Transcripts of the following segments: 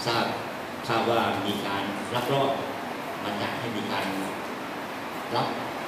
ทราบว่ามีการลักลอบมาจัดให้มีการรับ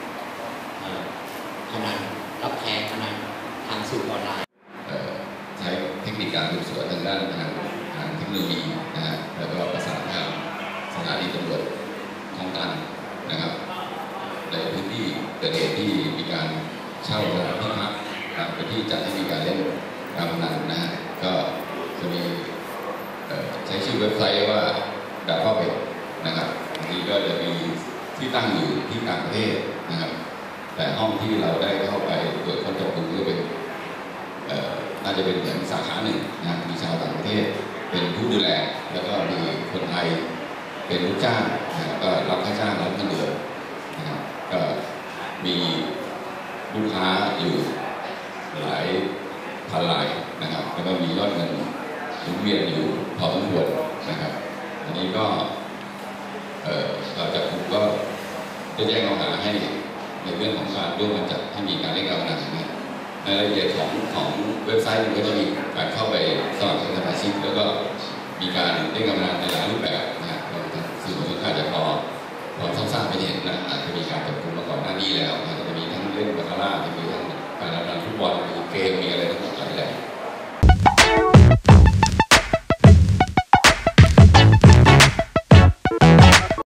พนันรับแทงพนันทางสื่อออนไลน์ใช้เทคนิคการสืบสวนทางด้านทางเทคโนโลยีนะฮะแล้วก็ประสานงานสถานีตำรวจท้องถิ่นนะครับในพื้นที่เกิดเหตุที่มีการเช่าสถานที่พักเป็นที่จัดให้มีการเล่นการพนันนะฮะก็จะมีใช้ชื่อเว็บไซต์ว่าดาบพ่อเป็ดนะครับบางทีก็จะมีที่ตั้งอยู่ที่ต่างประเทศนะครับแต่ห้องที่เราได้เข้าไปตรวจค้นจับกุมก็เป็นน่าจะเป็นเหมือนสาขาหนึ่งนะมีชาวต่างประเทศเป็นผู้ดูแลแล้วก็มีคนไทยเป็นลูกจ้างนะก็รับค่าจ้างรับเงินเดือนนะครับก็มีลูกค้าอยู่หลายพันรายนะครับแล้วก็มียอดเงินหมุนเวียนอยู่พอสมควรนะครับอันนี้ก็เราจะคุมก็ได้แจ้งข้อหาให้ในเรื่องของการร่วมกันจัดให้มีการเล่นการพนันนะในรายละเอียดของเว็บไซต์มันก็จะมีการเข้าไปสมัครเป็นสมาชิกแล้วก็มีการเล่นการพนันในหลายรูปแบบนะสื่อมวลชนอาจจะพอทราบไปเห็นนะอาจจะมีการจับกุมมาก่อนหน้านี้แล้วอาจจะมีทั้งเล่นบาคาร่าจะมีทั้งการพนันฟุตบอลมีเกมมี